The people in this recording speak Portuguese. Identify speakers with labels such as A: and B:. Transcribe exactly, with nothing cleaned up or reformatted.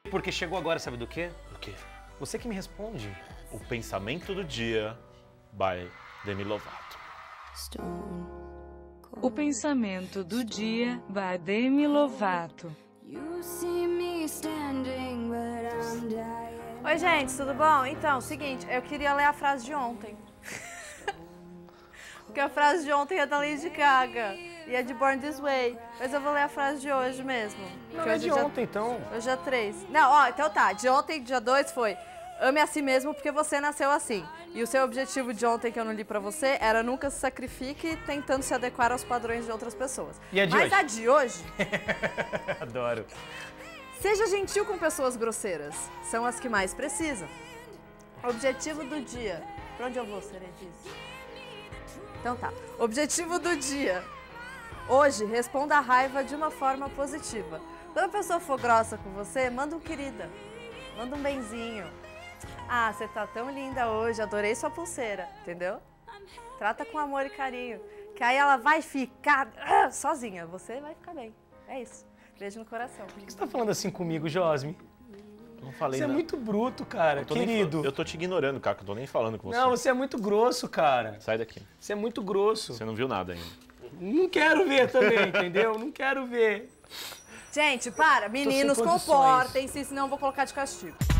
A: Porque chegou agora, sabe do quê?
B: O quê?
A: Você que me responde.
B: O pensamento do dia, by Demi Lovato.
C: O pensamento do dia, by Demi Lovato.
D: Oi, gente, tudo bom? Então, seguinte, eu queria ler a frase de ontem. Porque a frase de ontem é da Lady Gaga e é de Born This Way. Mas eu vou ler a frase de hoje mesmo.
A: Não é de ontem, então.
D: Hoje é três. Não, ó, então tá. De ontem, dia dois, foi ame a si mesmo porque você nasceu assim. E o seu objetivo de ontem, que eu não li pra você, era nunca se sacrifique tentando se adequar aos padrões de outras pessoas.
A: E a de
D: Mas
A: hoje?
D: a de hoje...
A: Adoro.
D: Seja gentil com pessoas grosseiras. São as que mais precisam. Objetivo do dia. Pra onde eu vou, Seredice? Então tá. Objetivo do dia. Hoje, responda a raiva de uma forma positiva. Quando a pessoa for grossa com você, manda um querida. Manda um benzinho. Ah, você tá tão linda hoje, adorei sua pulseira, entendeu? Trata com amor e carinho, que aí ela vai ficar ah, sozinha, você vai ficar bem. É isso. Beijo no coração.
A: Por que você tá falando assim comigo, Josme?
B: Não falei
A: Você é
B: nada.
A: muito bruto, cara,
B: Eu tô
A: querido.
B: Nem, eu tô te ignorando, cara, que eu tô nem falando com você.
A: Não, você é muito grosso, cara.
B: Sai daqui.
A: Você é muito grosso.
B: Você não viu nada ainda.
A: Não quero ver também, entendeu? Não quero ver.
D: Gente, para. Meninos,
A: condições.
D: comportem-se, senão eu vou colocar de castigo.